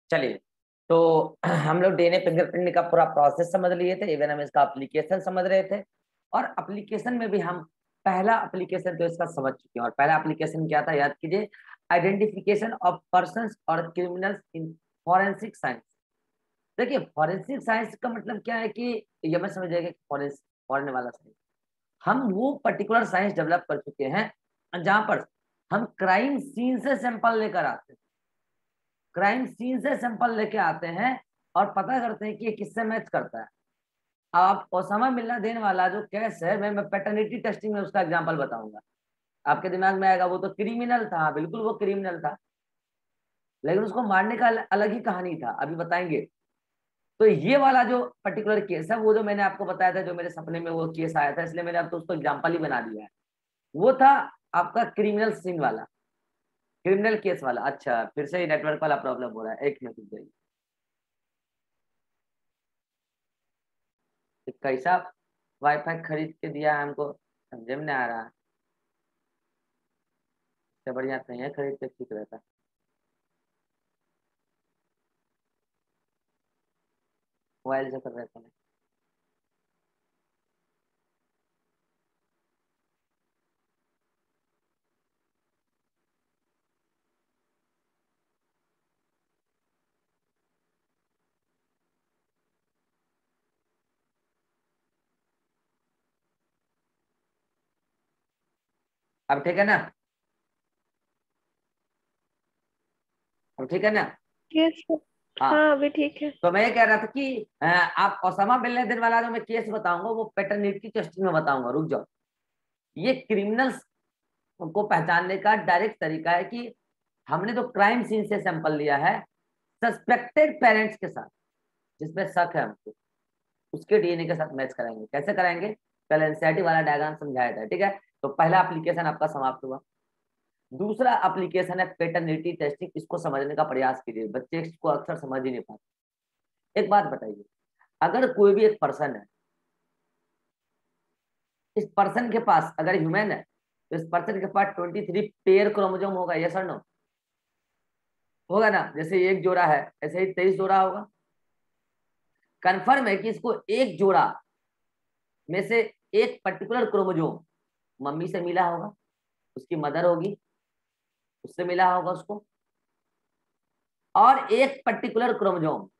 चलिए, तो हम लोग डीएनए फिंगरप्रिंट का पूरा प्रोसेस समझ लिए थे, इवन हम इसका एप्लीकेशन समझ रहे थे। और एप्लीकेशन में भी हम पहला एप्लीकेशन तो इसका समझ चुके हैं। और पहला एप्लीकेशन क्या था, याद कीजिए, आइडेंटिफिकेशन ऑफ पर्संस और क्रिमिनल्स इन फॉरेंसिक साइंस। देखिए, फॉरेंसिक साइंस का मतलब क्या है कि ये मैं समझ जाएगा कि फॉरेन वाला साइंस, हम वो पर्टिकुलर साइंस डेवलप कर चुके हैं जहां पर हम क्राइम सीन से सैंपल लेकर आते हैं, क्राइम सीन से सैंपल लेके आते हैं और पता करते हैं कि ये किससे मैच करता है। आप ओसामा बिन लादेन वाला जो केस है, मैं पैटर्निटी टेस्टिंग में उसका एग्जांपल बताऊंगा, आपके दिमाग में आएगा वो तो क्रिमिनल था, बिल्कुल वो क्रिमिनल था, लेकिन उसको मारने का अलग ही कहानी था, अभी बताएंगे। तो ये वाला जो पर्टिकुलर केस है, वो जो मैंने आपको बताया था, जो मेरे सपने में वो केस आया था, इसलिए मैंने अब तो उसको एग्जाम्पल ही बना दिया है, वो था आपका क्रिमिनल सीन वाला, क्रिमिनल केस वाला। अच्छा, फिर से ही नेटवर्क वाला प्रॉब्लम हो रहा है, एक मिनट रुक जाइए। कैसा वाईफाई खरीद के दिया है हमको, समझे में नहीं आ रहा है। इससे बढ़िया नहीं है, खरीद के ठीक रहता। मोबाइल से कर रहे थे। अब ठीक है ना, अब ठीक है ना। यस। हाँ, हाँ अभी ठीक है। तो मैं ये कह रहा था कि आप ओसामा बिन लादेन वाला जो मैं केस बताऊंगा वो पैटर्निटी टेस्टिंग में बताऊंगा, रुक जाओ। ये क्रिमिनल्स को पहचानने का डायरेक्ट तरीका है कि हमने जो क्राइम सीन से सैंपल लिया है सस्पेक्टेड पेरेंट्स के साथ, जिसमें शक है हमको, उसके डीएनए के साथ मैच कराएंगे। कैसे कराएंगे, कल एनसीईआरटी वाला डायग्राम समझाया था, ठीक है। तो पहला एप्लीकेशन आपका समाप्त हुआ। दूसरा एप्लीकेशन है पैटर्निटी टेस्टिंग, इसको समझने का प्रयास कीजिए, बच्चे इसको अक्सर समझ ही नहीं पाते। एक बात बताइए, अगर कोई भी एक पर्सन है, इस पर्सन के पास अगर ह्यूमन है, तो इस पर्सन के पास 23 पेयर क्रोमोसोम होगा, यस और नो, होगा ना। जैसे एक जोड़ा है, ऐसे ही 23 जोड़ा होगा। कंफर्म है कि इसको एक जोड़ा में से एक पर्टिकुलर क्रोमोसोम मम्मी से मिला होगा, उसकी मदर होगी, उससे मिला होगा उसको, और एक पर्टिकुलर क्रोमोसोम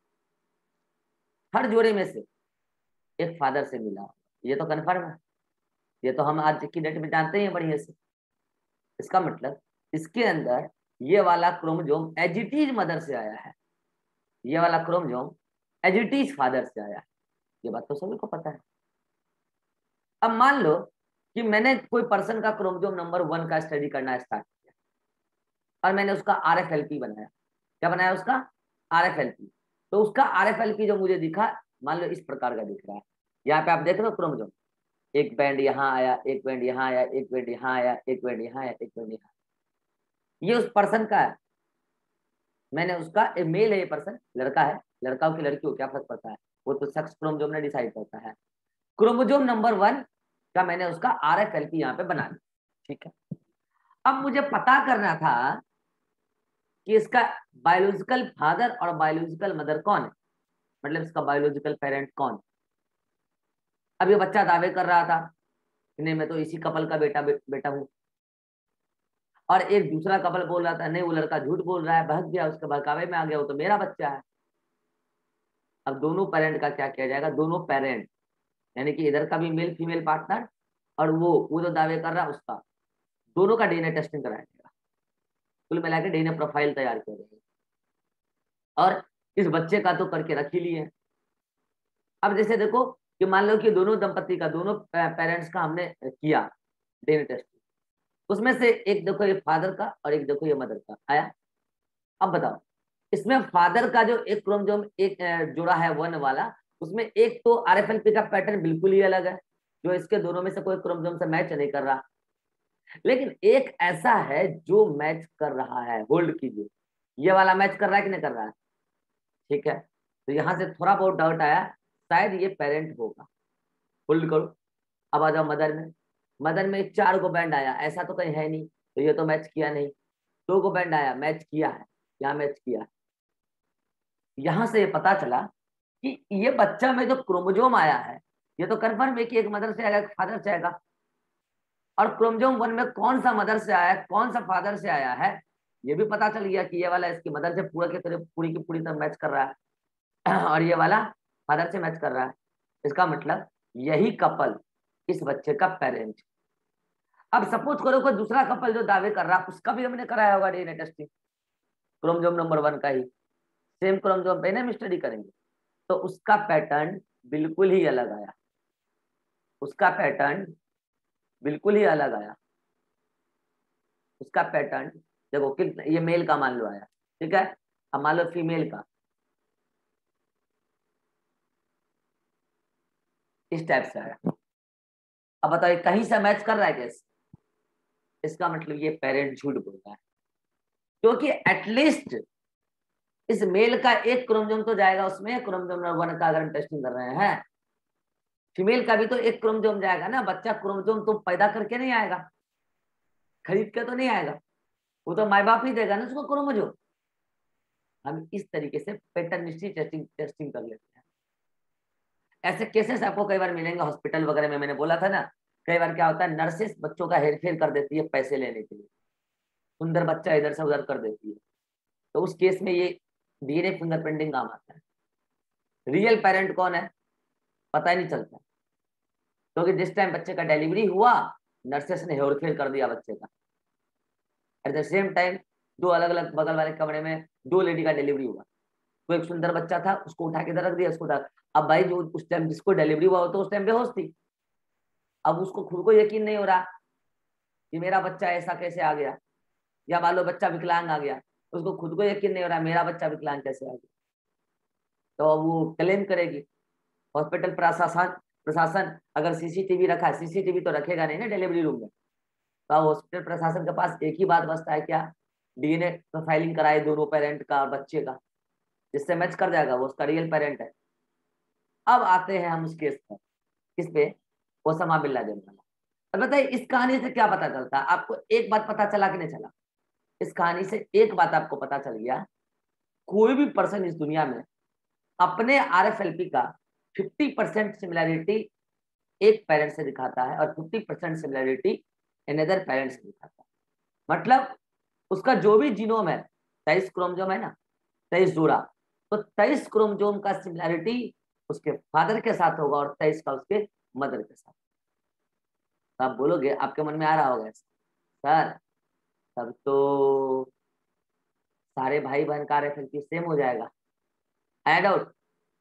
हर जोड़े में से एक फादर से मिला होगा। ये तो कंफर्म है, ये तो हम आज की डेट में जानते हैं बढ़िया से। इसका मतलब इसके अंदर ये वाला क्रोमोसोम एजिटीज मदर से आया है, ये वाला क्रोमोसोम एजिटीज फादर से आया है। ये बात तो सभी को पता है। अब मान लो कि मैंने कोई पर्सन का क्रोमोसोम नंबर 1 का स्टडी करना स्टार्ट किया और मैंने उसका RFLP बनाया। क्या बनाया उसका? RFLP। तो उसका RFLP जो मुझे दिखा, मान लो इस प्रकार का दिख रहा है। यहाँ पे आप देख रहे हो क्रोमोसोम, एक बैंड यहाँ आया, एक बैंड यहाँ आया, एक बैंड यहाँ आया, एक बैंड यहाँ आया, एक बैंड यहाँ। ये उस पर्सन का है। मैंने उसका मेल है, ये पर्सन लड़का है, लड़का हो कि लड़की हो क्या फर्क पड़ता है, वो तो सेक्स क्रोमोसोम ने डिसाइड करता है। क्रोमोसोम नंबर 1 का मैंने उसका RFLP यहाँ पे बना दिया, ठीक है। अब मुझे पता करना था कि इसका बायोलॉजिकल फादर और बायोलॉजिकल मदर कौन है, मतलब इसका बायोलॉजिकल पेरेंट कौन है। अब ये बच्चा दावे कर रहा था कि नहीं, मैं तो इसी कपल का बेटा हूँ। और एक दूसरा कपल बोल रहा था नहीं, वो लड़का झूठ बोल रहा है, बहक गया, उसके बहकावे में आ गया, वो तो मेरा बच्चा है। अब दोनों पेरेंट का क्या किया जाएगा, दोनों पेरेंट यानी कि इधर का भी मेल फीमेल पार्टनर और वो जो दावे कर रहा है उसका, दोनों का डीएनए टेस्टिंग कराया जाएगा। कुल मिला के डीएनए प्रोफाइल तैयार किया जाएगा। और इस बच्चे का तो करके रख ही लिए। अब जैसे देखो कि मान लो कि दोनों दंपति का, दोनों पेरेंट्स का हमने किया डीएनए टेस्ट, उसमें से एक देखो ये फादर का और एक देखो ये मदर का आया। अब बताओ, इसमें फादर का जो एक क्रोमोसोम एक जोड़ा है 1 वाला, उसमें एक तो RFLP का पैटर्न बिल्कुल ही अलग है, जो इसके दोनों में से कोई क्रोमोसोम से मैच नहीं कर रहा। लेकिन एक ऐसा है जो मैच कर रहा है, होल्ड कीजिए, ये वाला मैच कर रहा है कि नहीं कर रहा है, ठीक है। तो यहां से थोड़ा बहुत डाउट आया, शायद ये पेरेंट होगा, होल्ड करो। अब आ जाओ मदर में, मदर में 4 गो बैंड आया, ऐसा तो कहीं है नहीं, तो ये तो मैच किया नहीं। 2 गो बैंड आया, मैच किया है, यहाँ मैच किया है। यहां से ये पता चला कि ये बच्चा में जो क्रोमोजोम आया है ये तो कन्फर्म है कि एक मदर से आएगा, एक फादर से आएगा। और क्रोमोजोम 1 में कौन सा मदर से आया है, कौन सा फादर से आया है, ये भी पता चल गया कि ये वाला इसकी मदर से पूरा की तरह पूरी की पूरी तरह मैच कर रहा है और ये वाला फादर से मैच कर रहा है। इसका मतलब यही कपल इस बच्चे का पेरेंट। अब सपोज करो कोई दूसरा कपल जो दावे कर रहा है उसका भी हमने कराया होगा डीएनए टेस्टिंग, क्रोमोजोम नंबर 1 का ही सेम क्रोमोजोम पे हम स्टडी करेंगे, तो उसका पैटर्न बिल्कुल ही अलग आया, उसका पैटर्न बिल्कुल ही अलग आया। उसका पैटर्न देखो कितना, ये मेल का मान लो आया, ठीक है, अब मान लो फीमेल का इस टाइप से आया। अब बताइए कहीं से मैच कर रहा है कैसे? इसका मतलब ये पेरेंट झूठ बोल रहा है, क्योंकि एटलीस्ट इस मेल का एक क्रोमोजोम तो जाएगा उसमें, क्रोमोजोम नंबर 1 का अगर हम टेस्टिंग कर रहे हैं। फीमेल का भी तो एक क्रोमोजोम जाएगा ना, बच्चा क्रोमोजोम तो पैदा करके नहीं आएगा, खरीद के तो नहीं आएगा, वो तो माँ बाप ही देगा ना उसको क्रोमोजोम। हम इस तरीके से पैटर्निस्टिक टेस्टिंग कर लेते हैं। ऐसे केसेस आपको कई बार मिलेंगे हॉस्पिटल वगैरह में, मैंने बोला था ना, कई बार क्या होता है नर्सेस बच्चों का हेरफेर कर देती है पैसे लेने के लिए, सुंदर बच्चा इधर से उधर कर देती है, तो उस केस में ये डीएनए फिंगरप्रिंटिंग काम आता है। रियल पेरेंट कौन है पता ही नहीं चलता, क्योंकि जिस टाइम बच्चे का डिलीवरी हुआ नर्सेस ने हेरफेर कर दिया बच्चे का। एट द सेम टाइम दो अलग अलग बगल वाले कमरे में दो लेडी का डिलीवरी हुआ, तो एक सुंदर बच्चा था उसको उठा के इधर रख दिया, उसको अब भाई जो उस टाइम जिसको डिलीवरी हुआ हो तो उस टाइम बेहोश थी, अब उसको खुद को यकीन नहीं हो रहा कि मेरा बच्चा ऐसा कैसे आ गया, या मान लो बच्चा विकलांग आ गया, उसको खुद को यकीन नहीं हो रहा मेरा बच्चा विकलांग कैसे आ गया, तो अब वो क्लेम करेगी। हॉस्पिटल प्रशासन प्रशासन अगर सीसीटीवी रखा है, सीसीटीवी तो रखेगा नहीं ना डिलीवरी रूम में, तो अब हॉस्पिटल प्रशासन के पास एक ही बात बचता है क्या, डीएनए का फाइलिंग कराए दोनों पेरेंट का और बच्चे का, जिससे मैच कर जाएगा वो उसका रियल पेरेंट है। अब आते हैं हम उस केस पर, किस पे, ओसामा बिन लादेन वाला। अब बताइए इस कहानी से क्या पता चलता है आपको, एक बात पता चला कि नहीं चला? इस कहानी से एक बात आपको पता चल गया, कोई भी पर्सन इस दुनिया में अपने आरएफएलपी का 50% सिमिलैरिटी एक पेरेंट से दिखाता है और 50% सिमिलैरिटी अनदर पेरेंट से दिखाता है। मतलब उसका जो भी जीनोम है 23 क्रोमोजोम है ना, 23 जोड़ा, तो 23 क्रोमोजोम का सिमिलैरिटी उसके फादर के साथ होगा और 23 का उसके मदर के साथ। तो आप बोलोगे आपके मन में आ रहा होगा सर तब तो सारे भाई बहन का आरएफएलपी सेम हो जाएगा, आया डाउट?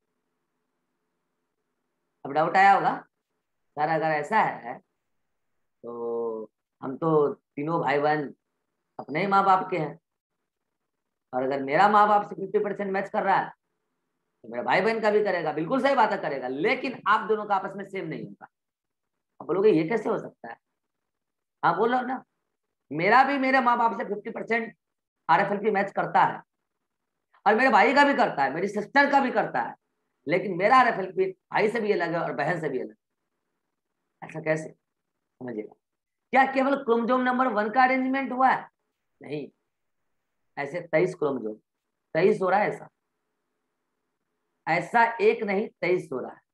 अब डाउट आया होगा सर अगर ऐसा है तो हम तो तीनों भाई बहन अपने ही माँ बाप के हैं, और अगर मेरा माँ बाप से 50% मैच कर रहा है तो मेरा भाई बहन का भी करेगा, बिल्कुल सही बात करेगा, लेकिन आप दोनों का आपस में सेम नहीं होगा। आप बोलोगे ये कैसे हो सकता है? हाँ बोल रहा हूँ ना, मेरा भी मेरे माँ बाप से 50% आरएफएलपी मैच करता है, और मेरे भाई का भी करता है, मेरी सिस्टर का भी करता है, लेकिन मेरा आरएफएलपी भाई से भी अलग है और बहन से भी अलग। ऐसा कैसे? समझिएगा, क्या केवल क्रोमोजोम नंबर 1 का अरेंजमेंट हुआ है? नहीं, ऐसे 23 क्रोमोजोम, 23 हो रहा है ऐसा, ऐसा एक नहीं 23 हो रहा है।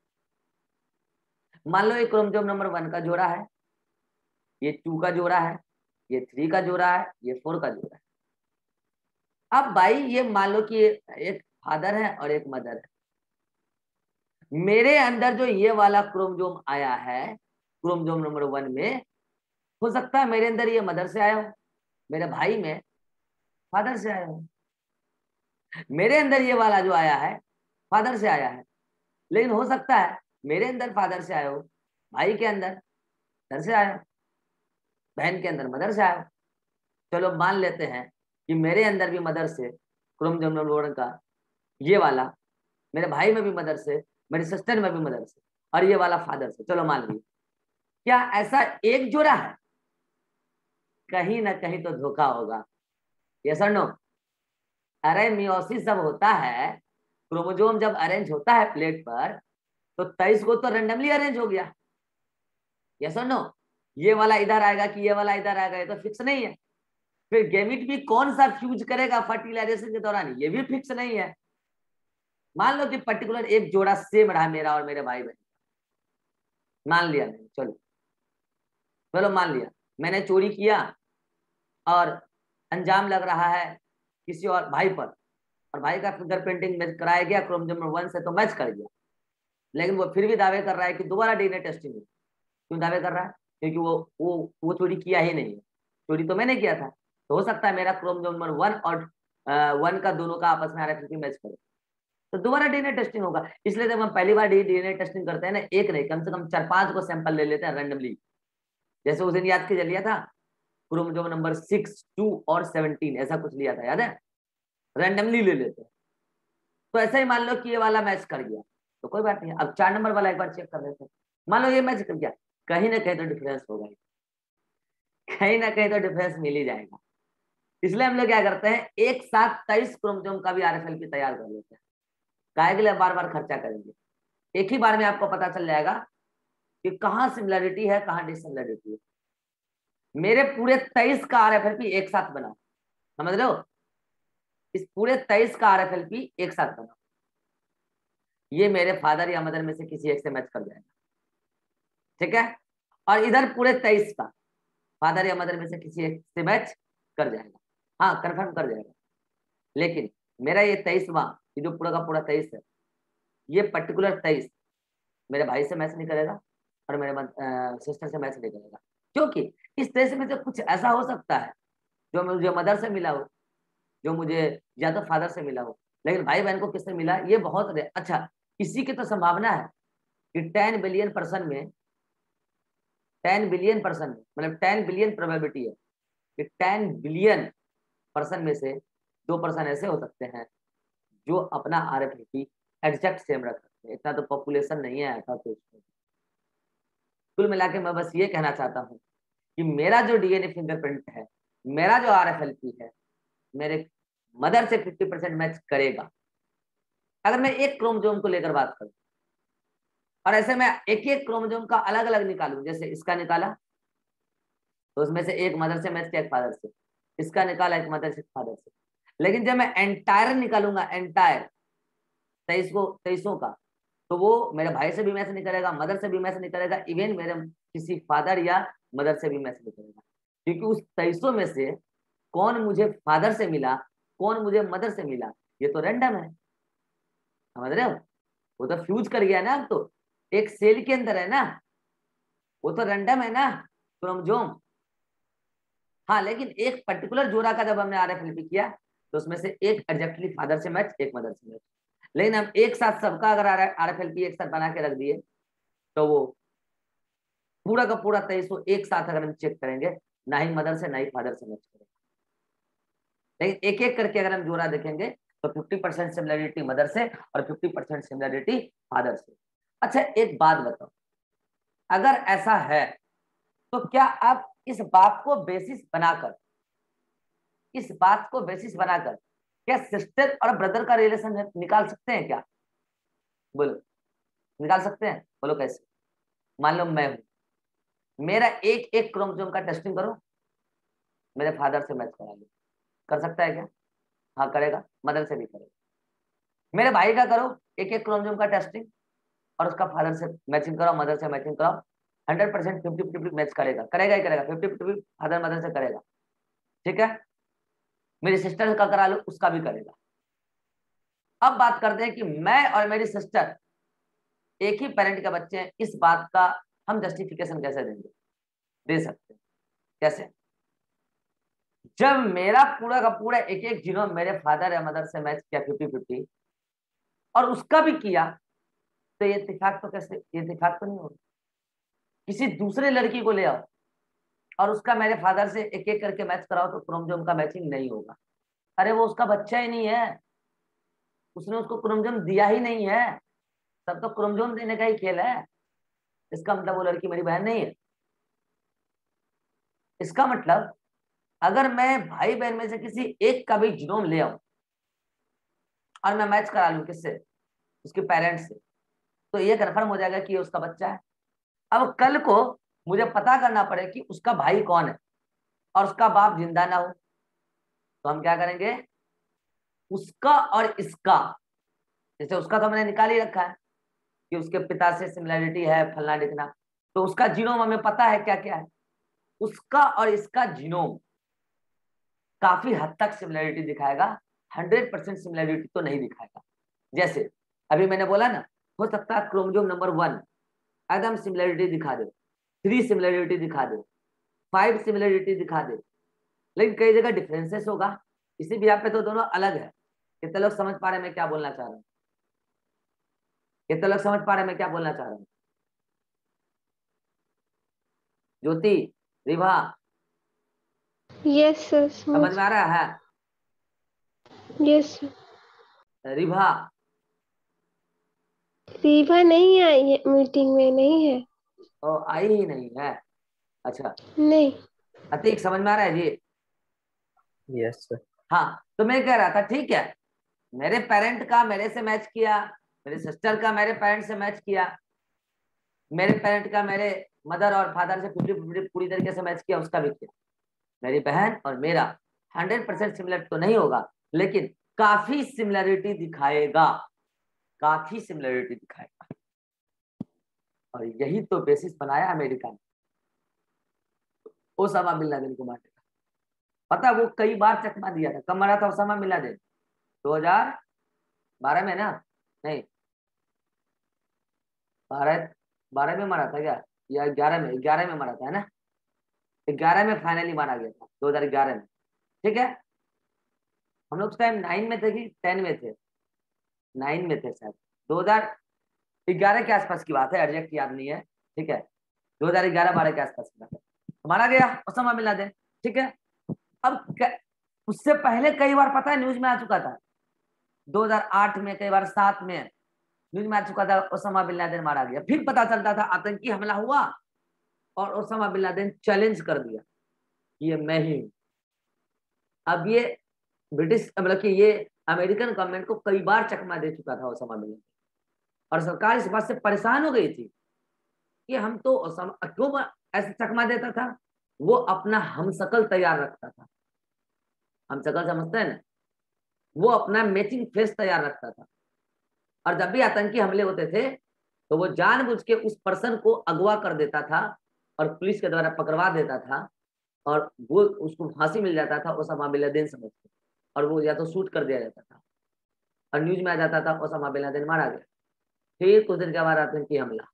मान लो ये क्रोमोजोम नंबर 1 का जोड़ा है, ये 2 का जोड़ा है, ये 3 का जोड़ा है, ये 4 का जोड़ा है। अब भाई ये मान लो कि एक फादर है और एक मदर है, मेरे अंदर जो ये वाला क्रोमोजोम आया है क्रोमोजोम नंबर 1 में, हो सकता है मेरे अंदर ये मदर से आया हो, मेरे भाई में फादर से आया हो, मेरे अंदर ये वाला जो आया है फादर से आया है, लेकिन हो सकता है मेरे अंदर फादर से आया हो, भाई के अंदर मदर से आया हो, बहन के अंदर मदर से आया हो। चलो मान लेते हैं कि मेरे अंदर भी मदर से क्रोमोजोम नंबर 1 का ये वाला, मेरे भाई में भी मदर से, मेरी सिस्टर में भी मदर से, और ये वाला फादर से, चलो मान लीजिए। क्या ऐसा एक जोड़ा है? कहीं ना कहीं तो धोखा होगा, यस और नो? अरे मियोसिस जब होता है, क्रोमोजोम जब अरेंज होता है प्लेट पर, तो 23 को तो रेंडमली अरेंज हो गया, यस और नो? ये वाला इधर आएगा कि ये वाला इधर आएगा ये तो फिक्स नहीं है। फिर गैमीट भी कौन सा फ्यूज करेगा फर्टिलाइजेशन के दौरान, ये भी फिक्स नहीं है। मान लो कि पर्टिकुलर एक जोड़ा सेम रहा मेरा और मेरे भाई बहन, मान लिया मैंने, चलो मान लिया मैंने चोरी किया और अंजाम लग रहा है किसी और भाई पर, और भाई का फिंगरप्रिंटिंग मैच कराया गया क्रोमोसोम नंबर 1 से, तो मैच कर गया, लेकिन वो फिर भी दावे कर रहा है कि दोबारा डीएनए टेस्टिंग हो। क्यों दावे कर रहा है? क्योंकि वो चोरी किया ही नहीं है, चोरी तो मैंने किया था। तो हो सकता है मेरा क्रोमोसोम नंबर 1 और 1 का दोनों का आपस में आरएफएलपी मैच करे, तो दोबारा डीएनए टेस्टिंग होगा। इसलिए जब हम पहली बार डीएनए टेस्टिंग करते हैं ना, एक नहीं कम से कम 4-5 को सैंपल ले लेते हैं रैंडमली। जैसे उस दिन याद कीजिए लिया था क्रोमोसोम नंबर 6, 2 और 17 ऐसा कुछ लिया था, याद है? रैंडमली ले लेते हैं। तो ऐसा ही मान लो कि ये वाला मैच कर गया तो कोई बात नहीं, अब 4 नंबर वाला एक बार चेक कर लेते हैं। मान लो ये मैच कर गया, कहीं ना कहीं तो डिफरेंस होगा, कहीं ना कहीं तो डिफरेंस मिल ही जाएगा। इसलिए हम लोग क्या करते हैं, एक साथ 23 क्रोमोसोम का भी आरएफएलपी तैयार कर लेते हैं। काहे के लिए बार बार खर्चा करेंगे? एक ही बार में आपको पता चल जाएगा कि कहाँ सिमिलरिटी है, कहाँ डिसिमिलरिटी है। मेरे पूरे 23 का आरएफएलपी एक साथ बना, समझ रहे हो? इस पूरे 23 का आरएफएलपी एक साथ बना, ये मेरे फादर या मदर में से किसी एक से मैच कर जाएगा, ठीक है? और इधर पूरे 23 का फादर या मदर में से किसी एक से मैच कर जाएगा, हाँ कंफर्म कर जाएगा। लेकिन मेरा ये 23वां, ये जो पूरा का पूरा 23 है, ये पर्टिकुलर 23 मेरे भाई से मैच नहीं करेगा और मेरे सिस्टर से मैच नहीं करेगा, क्योंकि इस 23 में से कुछ ऐसा हो सकता है जो मुझे मदर से मिला हो, जो मुझे या तो फादर से मिला हो, लेकिन भाई बहन को किससे मिला ये बहुत अच्छा। इसी की तो संभावना है कि 10 बिलियन पर्सन में, 10 बिलियन पर्सन में, मतलब 10 बिलियन प्रोबेबिलिटी है कि 10 बिलियन पर्सन में से 2 पर्सन ऐसे हो सकते हैं जो अपना आरएफएलपी एग्जैक्ट सेम रख सकते हैं। इतना तो पॉपुलेशन नहीं है ऐसा, तो कुल मिला के मैं बस ये कहना चाहता हूँ कि मेरा जो डीएनए फिंगरप्रिंट है, मेरा जो आरएफएलपी है, मेरे मदर से 50% मैच करेगा। अगर मैं एक क्रोमोसोम को लेकर बात करूं और ऐसे मैं एक एक क्रोमोसोम का अलग अलग निकालूं, जैसे इसका निकाला तो उसमें से एक मदर से मैच किया, एक फादर से, इसका निकाला एक मदर से फादर से, लेकिन जब मैं एंटायर निकालूंगा, एंटायर 23 का, तो वो मेरे भाई से भी मैच नहीं करेगा, मदर से भी मैच नहीं करेगा, इवन मेरे किसी फादर या मदर से भी मैच नहीं करेगा, क्योंकि उस 23 में से कौन मुझे फादर से मिला, कौन मुझे मदर से मिला, ये तो रैंडम है, समझ रहे हो? वो तो फ्यूज कर गया ना, अब तो एक सेल के अंदर है ना, वो तो रैंडम है ना क्रोमोसोम। हाँ, लेकिन एक पर्टिकुलर जोड़ा का जब हमने आरएफएलपी किया तो उसमें से एक एग्जैक्टली फादर से मैच, एक मदर से मैच। लेकिन हम एक साथ सबका अगर आरएफएलपी एक साथ बना के रख दिए तो वो पूरा का पूरा 23 एक साथ अगर हम चेक करेंगे, ना ही मदर से ना ही फादर से मैच करेंगे। लेकिन एक एक करके अगर हम जोड़ा देखेंगे तो 50% सिमिलरिटी मदर से और 50% सिमिलरिटी फादर से। अच्छा एक बात बताओ, अगर ऐसा है तो क्या आप इस बात को बेसिस बनाकर, इस बात को बेसिस बनाकर क्या सिस्टर और ब्रदर का रिलेशन निकाल सकते हैं क्या? बोलो, निकाल सकते हैं? बोलो कैसे? मान लो मैं हूं, मेरा एक एक क्रोमोसोम का टेस्टिंग करो, मेरे फादर से मैच करा लो, कर सकता है क्या? हाँ करेगा, मदर से भी करेगा। मेरे भाई का करो एक एक क्रोमोसोम का टेस्टिंग और उसका फादर से मैचिंग कराओ, मदर से मैचिंग कराओ, 100% 50-50 मैच करेगा, करेगा ही करेगा, 50-50 फादर मदर से करेगा, ठीक है? मेरी सिस्टर का करा लो, उसका भी करेगा। अब बात करते हैं कि मैं और मेरी सिस्टर एक ही पेरेंट के बच्चे हैं, इस बात का हम जस्टिफिकेशन कैसे देंगे? दे सकते हैं, कैसे? जब मेरा पूरा का पूरा एक एक जीनोम मेरे फादर या मदर से मैच किया 50-50 और उसका भी किया, तो ये इत्तेफाक तो कैसे, ये इत्तेफाक तो नहीं होगा। किसी दूसरे लड़की को ले आओ और उसका मेरे फादर से एक एक करके मैच कराओ तो क्रोमोसोम का मैचिंग नहीं होगा। अरे वो उसका बच्चा ही नहीं है, उसने उसको क्रोमोसोम दिया ही नहीं है, सब तो क्रोमोसोम देने का ही खेल है। इसका मतलब वो लड़की मेरी बहन नहीं है। इसका मतलब अगर मैं भाई बहन में से किसी एक का भी जीनोम ले आऊं और मैं मैच करा लूं किससे, उसके पेरेंट्स से, तो ये कन्फर्म हो जाएगा कि ये उसका बच्चा है। अब कल को मुझे पता करना पड़े कि उसका भाई कौन है और उसका बाप जिंदा ना हो, तो हम क्या करेंगे, उसका और इसका जैसे उसका तो हमने निकाल ही रखा है कि उसके पिता से सिमिलरिटी है, फलना लिखना, तो उसका जीनोम हमें पता है क्या क्या है। उसका और इसका जीनोम काफी हद तक सिमिलरिटी दिखाएगा, 100% सिमिलरिटी तो नहीं दिखाएगा। जैसे अभी मैंने बोला ना, हो सकता है क्रोमोसोम नंबर 1 एकदम सिमिलरिटी दिखा दे, 3 सिमिलरिटी दिखा दे, 5 सिमिलरिटी दिखा दे, लेकिन कई जगह डिफरेंसेस होगा। इसी भी पे तो दोनों अलग है। कितने लोग समझ पा रहे हैं मैं क्या बोलना चाह रहा हूँ? कितने लोग समझ पा रहे हैं मैं क्या बोलना चाह रहा हूँ? ज्योति, रिभा, यस सर, समझ में आ रहा है? यस। रिभा, रीवा नहीं आई है मीटिंग में, नहीं है। ओ आई ही नहीं है। अच्छा, नहीं। अतीक समझ में आ रहा है जी? Yes sir. हाँ, तो मैं कह रहा था ठीक है, मेरे पेरेंट का मेरे से मैच किया, मेरे सिस्टर का मेरे पेरेंट से मैच किया, मेरे पेरेंट का मेरे मदर और फादर से पूरी तरीके से मैच किया, उसका भी किया। मेरी बहन और मेरा 100% सिमिलर तो नहीं होगा, लेकिन काफी सिमिलरिटी दिखाएगा, काफी सिमिलरिटी दिखाएगा। और यही तो बेसिस बनाया अमेरिका ने ओसामा बिन लादेन को मारने का। पता वो कई बार चकमा दिया था। कब मारा था ओसामा बिन लादेन? 2012 में ना? नहीं, 12 में मारा था क्या, या 11 में? 11 में मारा था, है ना? 11 में फाइनली मारा गया था, 2011 में। ठीक है, हम लोग उस टाइम 9 में थे कि 10 में थे? 9 में थे शायद। 2011 के आसपास की बात है, एग्जैक्ट याद नहीं है। ठीक है, 2011-12 के आसपास की बात है, तो मारा गया ओसामा बिन लादेन। ठीक है, अब उससे पहले कई बार पता है न्यूज में आ चुका था, 2008 में, कई बार 7 में न्यूज में आ चुका था ओसामा बिन लादेन मारा गया। फिर पता चलता था आतंकी हमला हुआ और ओसामा बिन लादेन चैलेंज कर दिया ये मैं ही हूं। अब ये ब्रिटिश, मतलब कि ये अमेरिकन गवर्नमेंट को कई बार चकमा दे चुका था ओसामा बिन लादेन, और सरकार इस बात से परेशान हो गई थी कि हम तो ओसामा क्यों ऐसे चकमा देता था। वो अपना हमशक्ल तैयार रखता था, हमशक्ल समझते हैं ना, वो अपना मैचिंग फेस तैयार रखता था, और जब भी आतंकी हमले होते थे तो वो जानबूझ के उस पर्सन को अगवा कर देता था और पुलिस के द्वारा पकड़वा देता था, और वो उसको फांसी मिल जाता था ओसामा बिन लादेन समझ के, और वो या तो शूट कर दिया जाता था और न्यूज में आ जाता था ओसामा बिन लादेन मारा गया। फिर कुछ दिन के बाद आतंकी हमला।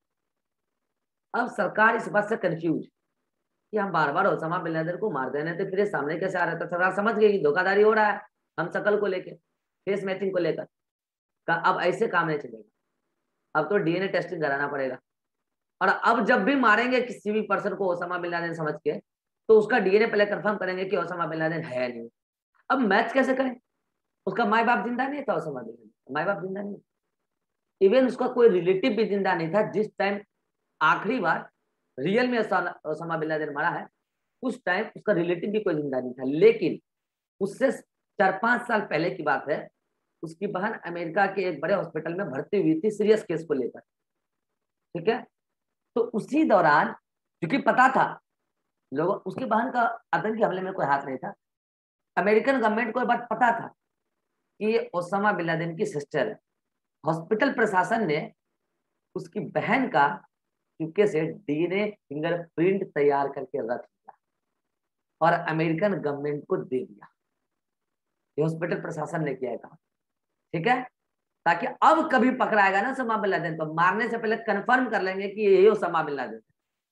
अब सरकार इस बात से कंफ्यूज कि हम बार बार ओसामा बिन लादेन को मार देने थे, फिर ये सामने कैसे आ रहा था। सरकार समझ गई कि धोखाधड़ी हो रहा है हम शकल को लेकर, फेस मैचिंग को लेकर। अब ऐसे काम नहीं चलेगा, अब तो डीएनए टेस्टिंग कराना पड़ेगा। और अब जब भी मारेंगे किसी भी पर्सन को ओसामा बिन लादेन समझ के, तो उसका डीएनए पहले कंफर्म करेंगे कि ओसामा बिन लादेन है नहीं। अब मैच कैसे करें? उसका माई बाप जिंदा नहीं था, ओसामा बिन लादेन माई बाप जिंदा नहीं, इवन उसका कोई रिलेटिव भी जिंदा नहीं था। जिस टाइम आखिरी बार रियल में ओसामा बिन लादेन मारा है, उस टाइम उसका रिलेटिव भी कोई जिंदा नहीं था। लेकिन उससे 4-5 साल पहले की बात है, उसकी बहन अमेरिका के एक बड़े हॉस्पिटल में भर्ती हुई थी सीरियस केस को लेकर। ठीक है, तो उसी दौरान, क्योंकि पता था लोगों, उसकी बहन का आतंकी हमले में कोई हाथ नहीं था, अमेरिकन गवर्नमेंट को बात पता था कि ये ओसामा बिन लादेन की सिस्टर है। हॉस्पिटल प्रशासन ने उसकी बहन का चुपके से डीएनए फिंगरप्रिंट तैयार करके रख लिया और अमेरिकन गवर्नमेंट को दे दिया। ये हॉस्पिटल प्रशासन ने किया है काम। ठीक है, ताकि अब कभी पकड़ाएगा ना ओसामा बिन लादेन, तो मारने से पहले कंफर्म कर लेंगे कि यही ओसामा बिन लादेन।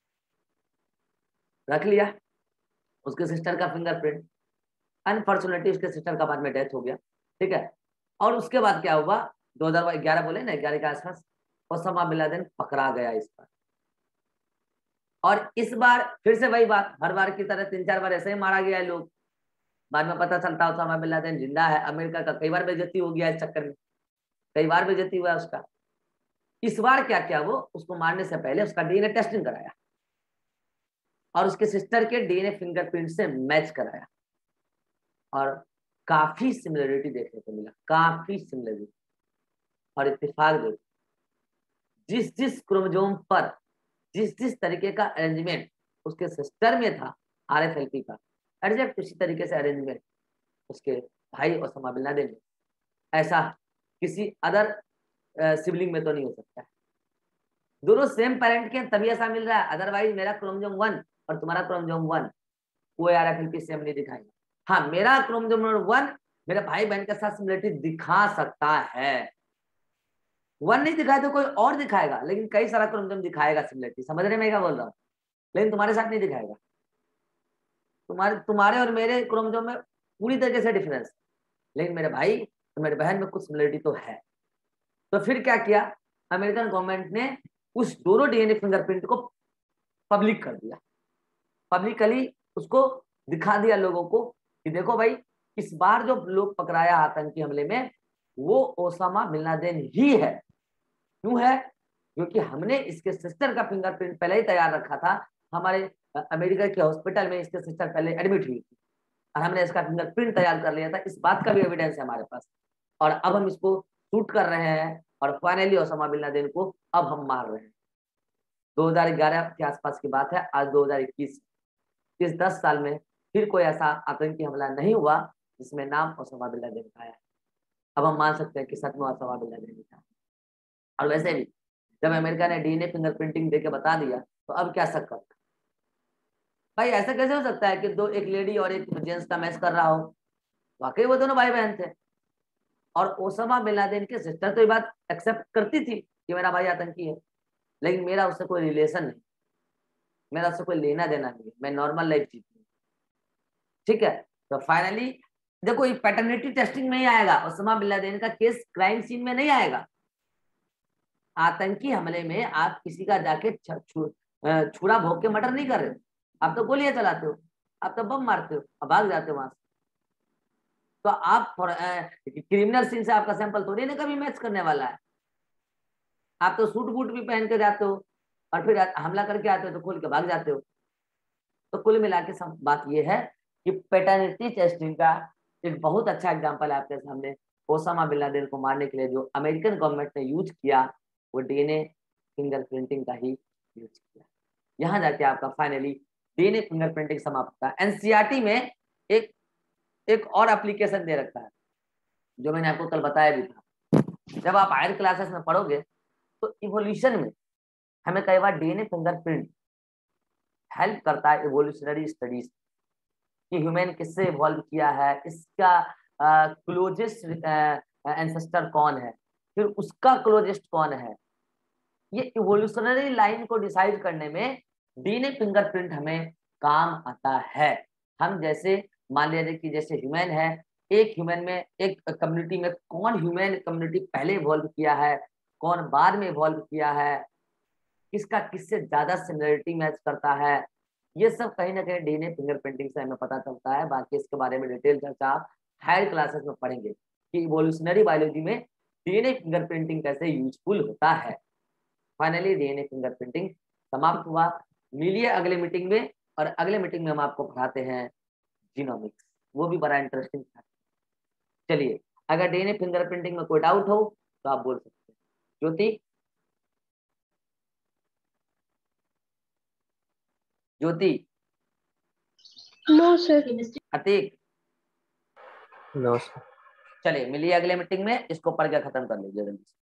रख लिया उसके सिस्टर का फिंगरप्रिंट। अनफॉर्चुनेटली उसके सिस्टर का बाद में डेथ हो गया। ठीक है, और उसके बाद क्या हुआ, 2011 बोले ना, 11 के आसपास ओसामा बिन लादेन पकड़ा गया इस बार। और इस बार फिर से वही बात, हर बार की तरह 3-4 बार ऐसे ही मारा गया है लोग। बाद में पता चलता ओसामा बिन लादेन जिंदा है। अमेरिका का कई बार बेइज्जती हो गया इस चक्कर में, कई बार बेइज्जती हुआ उसका। इस बार क्या किया, वो उसको मारने से पहले उसका डीएनए टेस्टिंग कराया और उसके सिस्टर के डीएनए फिंगरप्रिंट से मैच कराया, और काफी सिमिलरिटी देखने को मिला, काफी सिमिलरिटी। और इत्तेफाक देखो, जिस जिस क्रोमोसोम पर जिस जिस तरीके का अरेंजमेंट उसके सिस्टर में था, आरएफएलपी का एग्जैक्ट उसी तरीके से अरेंजमेंट उसके भाई ओसामा बिन लादेन में। ऐसा किसी अदर सिबलिंग में तो नहीं हो सकता है। दोनों सेम पेरेंट के तभी ऐसा मिल रहा है, अदरवाइज मेरा क्रोमोसोम 1 और तुम्हारा क्रोमोसोम 1 कोई RFLP सेम नहीं दिखाएगा। हाँ, मेरा क्रोमोसोम नंबर 1 मेरे भाई बहन के साथ सिमिलरिटी दिखा सकता है, 1 नहीं दिखाए तो कोई और दिखाएगा, लेकिन कई सारा क्रोमोसोम दिखाएगा सिमिलरिटी। समझ रहे मैं क्या बोल रहा हूँ? लेकिन तुम्हारे साथ नहीं दिखाएगा। तुम्हारे और मेरे क्रोमोसोम में पूरी तरीके से डिफरेंस, लेकिन मेरे भाई और मेरे बहन में कुछ सिमिलरिटी तो है। तो फिर क्या किया, अमेरिकन गवर्नमेंट ने उस दोनों DNA फिंगरप्रिंट को पब्लिक कर दिया, पब्लिकली उसको दिखा दिया लोगों को कि देखो भाई, इस बार जो लोग पकड़ाया आतंकी हमले में वो ओसामा बिन लादेन ही है। क्यों है? क्योंकि हमने इसके सिस्टर का फिंगरप्रिंट पहले ही तैयार रखा था, हमारे अमेरिका के हॉस्पिटल में इसके सिस्टर पहले एडमिट हुई थी और हमने इसका फिंगरप्रिंट तैयार कर लिया था। इस बात का भी एविडेंस है हमारे पास, और अब हम इसको शूट कर रहे हैं और फाइनली ओसामा बिन लादेन को अब हम मार रहे हैं। 2011 के आसपास की बात है, आज 2021, इस 10 साल में फिर कोई ऐसा आतंकी हमला नहीं हुआ जिसमें नाम ओसामा बिन लादेन का है। अब हम मान सकते हैं कि सच में ओसामा बिन लादेन था। और वैसे भी जब अमेरिका ने DNA फिंगरप्रिंटिंग देके बता दिया तो अब क्या शक करता? भाई ऐसा कैसे हो सकता है कि एक लेडी और एक जेंट्स का मैच कर रहा हो? वाकई वो दोनों भाई बहन थे, और ओसामा बिन लादेन की सिस्टर तो ये बात एक्सेप्ट करती थी कि मेरा भाई आतंकी है, लेकिन मेरा उससे कोई रिलेशन नहीं, मेरा उससे कोई लेना देना नहीं है, मैं नॉर्मल लाइफ जीती हूँ। ठीक है, तो फाइनली देखो ये पैटर्निटी टेस्टिंग में ही आएगा, ओसामा बिन लादेन का केस क्राइम सीन में नहीं आएगा। आतंकी हमले में आप किसी का जाके छुरा भोग के मर्डर नहीं कर रहे हो, आप तो गोलियां चलाते हो, आप तो बम मारते हो और भाग जाते हो वहां से। तो आप क्रिमिनल सीन से आपका सैंपल थोड़ी ना कभी मैच करने वाला है। आप तो सूट बूट भी पहन के जाते हो और फिर हमला करके आते हो तो खोल के भाग जाते हो। तो कुल मिला के सब बात यह है कि पैटर्निटी टेस्टिंग का एक बहुत अच्छा एग्जांपल है आपके सामने। ओसामा बिन लादेन को मारने के लिए जो अमेरिकन गवर्नमेंट ने यूज किया वो DNA फिंगरप्रिंटिंग का ही यूज किया। यहाँ जाके आपका फाइनली DNA फिंगरप्रिंटिंग समाप्त होता है। NCERT में एक और एप्लीकेशन दे रखा है जो मैंने आपको कल बताया भी था। जब आप हायर क्लासेस में पढ़ोगे तो इवोल्यूशन में हमें कई बार DNA फिंगरप्रिंट हेल्प करता है इवोल्यूशनरी स्टडीज कि ह्यूमन किससे इवॉल्व किया है, इसका क्लोजेस्ट एंसेस्टर कौन है, फिर उसका क्लोजेस्ट कौन है। ये इवोल्यूशनरी लाइन को डिसाइड करने में DNA फिंगरप्रिंट हमें काम आता है। हम जैसे मान लीजिए कि जैसे ह्यूमन है, एक ह्यूमन में एक कम्युनिटी में कौन ह्यूमन कम्युनिटी पहले इवॉल्व किया है, कौन बाद में इवॉल्व किया है, किसका किससे ज्यादा सिमिलरिटी मैच करता है, ये सब कहीं ना कहीं DNA फिंगरप्रिंटिंग से हमें पता चलता है। बाकी इसके बारे में डिटेल चर्चा आप हायर क्लासेस में पढ़ेंगे कि इवोल्यूशनरी बायोलॉजी में DNA फिंगरप्रिंटिंग कैसे यूजफुल होता है। फाइनली DNA फिंगरप्रिंटिंग समाप्त हुआ। मिलिए अगले मीटिंग में, और अगले मीटिंग में हम आपको पढ़ाते हैं जीनोमिक्स, वो भी बड़ा इंटरेस्टिंग था। चलिए, अगर DNA फिंगरप्रिंटिंग में कोई डाउट हो तो आप बोल सकते हैं। Jyoti, Jyoti, no sir. Atiq, no sir. चलिए मिलिए अगले मीटिंग में, इसको पढ़ के खत्म कर लीजिए जल्दी से।